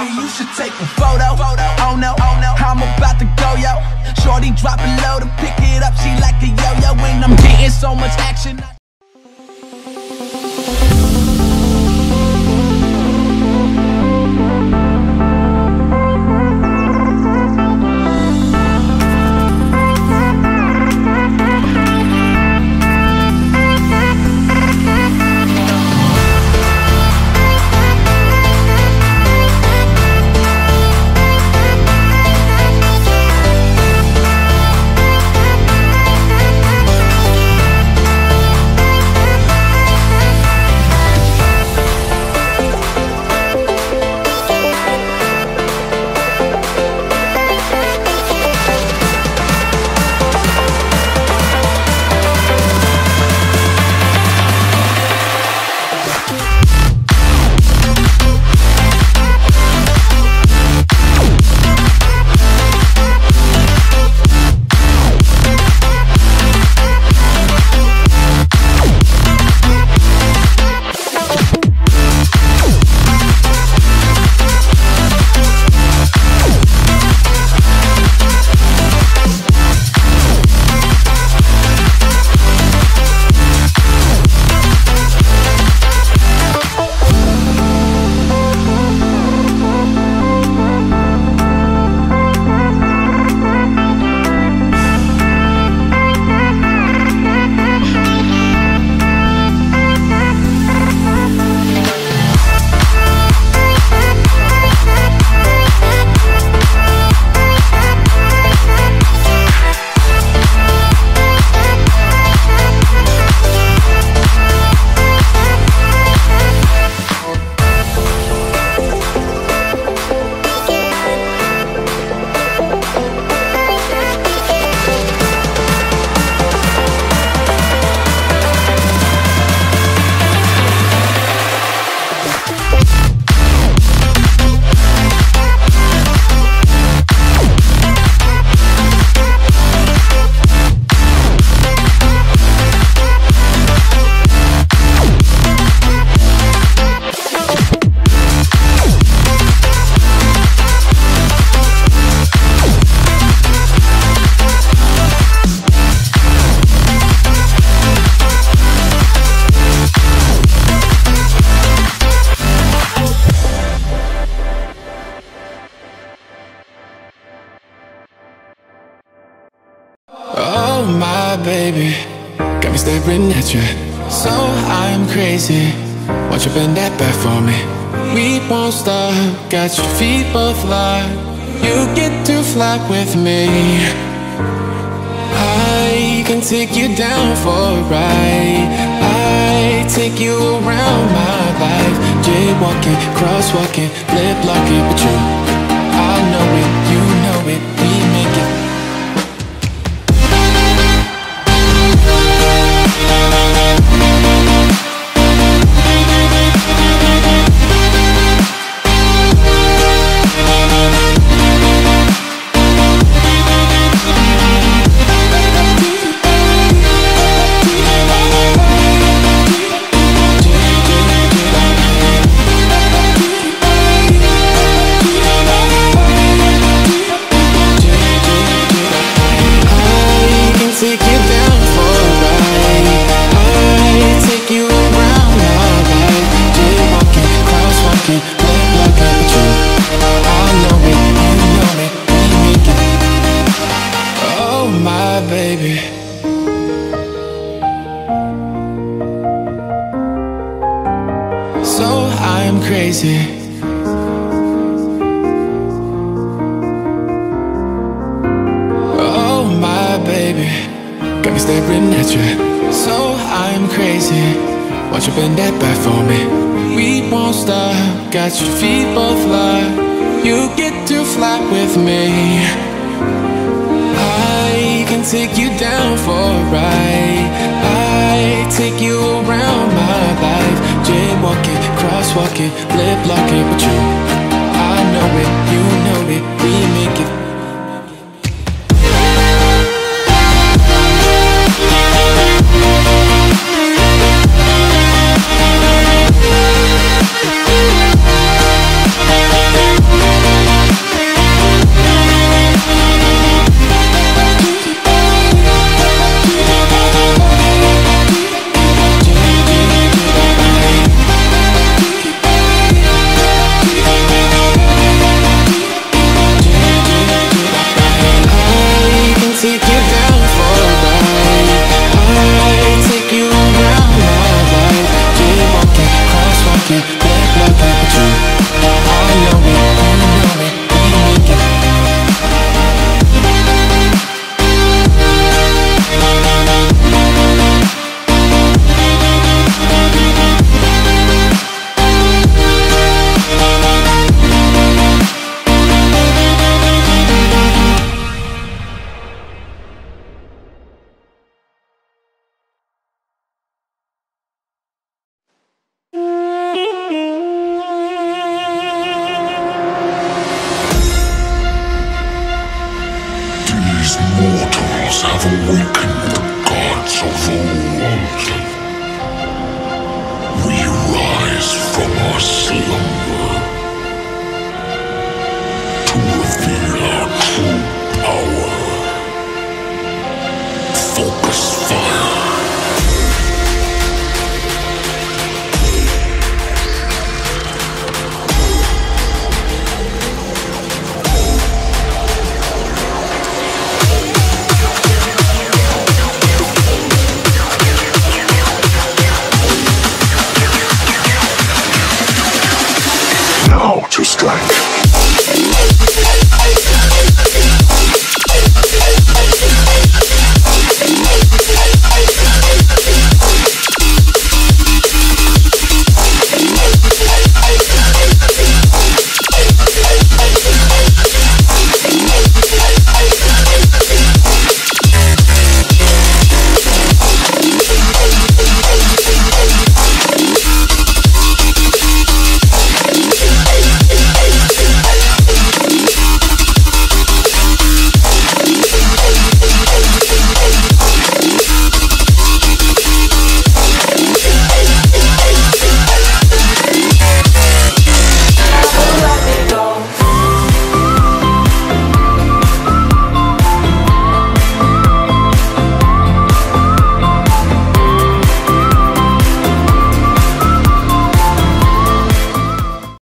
Maybe you should take a photo. Oh no, I'm about to go, yo. Shorty drop it low to pick it up. She like a yo-yo when I'm getting so much action. Oh my baby, got me staring at you. So I'm crazy, won't you bend that back for me? We won't stop, got your feet both locked. You get to fly with me. I can take you down for a ride. I take you around my life. Jaywalking, crosswalking, lip locking, but you, I know it, you know it, we make it. Baby, so I'm crazy. Oh my baby, got me staring at you. So I'm crazy, won't you bend that back for me? We won't stop, got your feet both locked. You get to fly with me. I can take you down for a ride. I take you around my life. Jaywalking, crosswalking, lip locking, but you, I know it, you know it, we make it. Angels have awakened the gods of old. We rise from our slumber to reveal our true power. Focus fire. Now to strike.